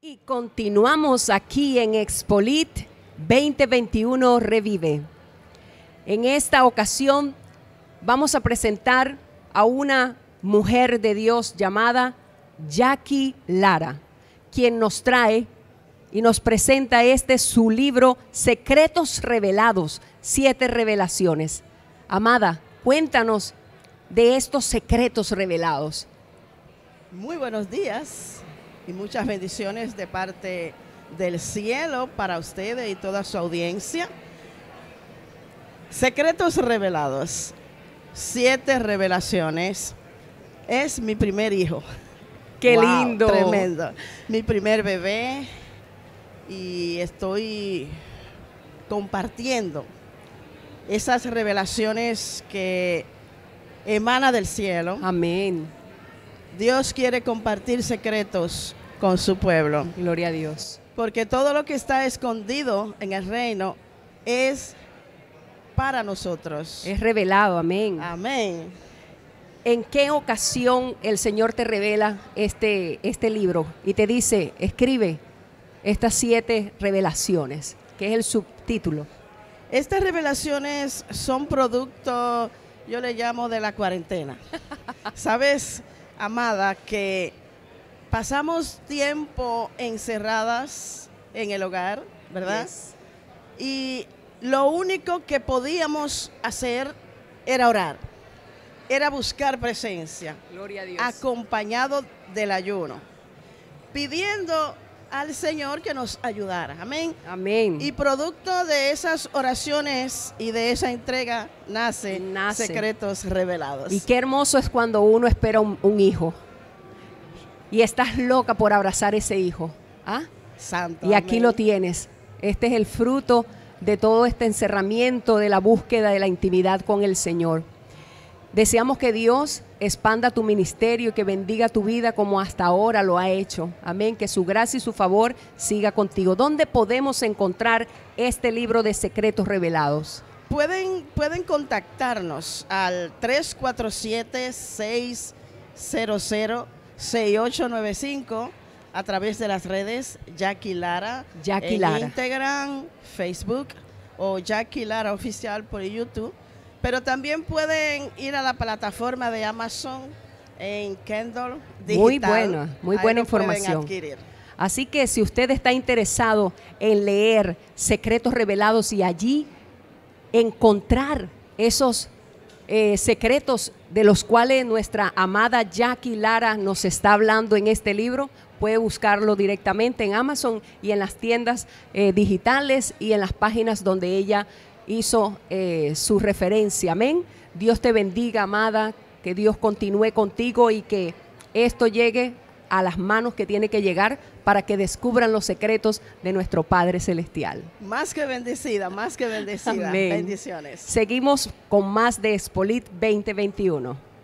Y continuamos aquí en Expolit 2021 Revive. En esta ocasión vamos a presentar a una mujer de Dios llamada Jackie Lara, quien nos trae y nos presenta su libro Secretos Revelados, 7 revelaciones. Amada, cuéntanos de estos secretos revelados. Muy buenos días y muchas bendiciones de parte del cielo para ustedes y toda su audiencia. Secretos revelados, 7 revelaciones. Es mi primer hijo. ¡Qué Wow, lindo! Tremendo. Mi primer bebé y estoy compartiendo esas revelaciones que emana del cielo. Amén. Dios quiere compartir secretos con su pueblo. Gloria a Dios. Porque todo lo que está escondido en el reino es para nosotros. Es revelado, amén. Amén. ¿En qué ocasión el Señor te revela este libro y te dice, escribe estas 7 revelaciones, que es el subtítulo? Estas revelaciones son producto, yo le llamo, de la cuarentena. ¿Sabes, amada, que pasamos tiempo encerradas en el hogar, ¿verdad? Yes. Y lo único que podíamos hacer era orar, era buscar presencia, Gloria a Dios. acompañado del ayuno, pidiendo al Señor que nos ayudara. Amén. Amén. Y producto de esas oraciones y de esa entrega nace Secretos Revelados. Y qué hermoso es cuando uno espera un hijo y estás loca por abrazar ese hijo. ¿Ah? Santo. Y aquí amén. lo tienes. Este es el fruto de todo este encerramiento, de la búsqueda de la intimidad con el Señor. Deseamos que Dios expanda tu ministerio y que bendiga tu vida como hasta ahora lo ha hecho. Amén. Que su gracia y su favor siga contigo. ¿Dónde podemos encontrar este libro de secretos revelados? Pueden contactarnos al 347-600-6895 a través de las redes Jackie Lara, Jackie Lara. Instagram, Facebook o Jackie Lara Oficial por YouTube. Pero también pueden ir a la plataforma de Amazon en Kindle digital. Muy Ahí buena lo pueden información. adquirir. Así que si usted está interesado en leer secretos revelados y allí encontrar esos secretos de los cuales nuestra amada Jackie Lara nos está hablando en este libro, puede buscarlo directamente en Amazon y en las tiendas digitales y en las páginas donde ella hizo su referencia. Amén. Dios te bendiga, amada, que Dios continúe contigo y que esto llegue a las manos que tiene que llegar para que descubran los secretos de nuestro Padre Celestial. Más que bendecida, más que bendecida. Amén. Bendiciones. Seguimos con más de Expolit 2021.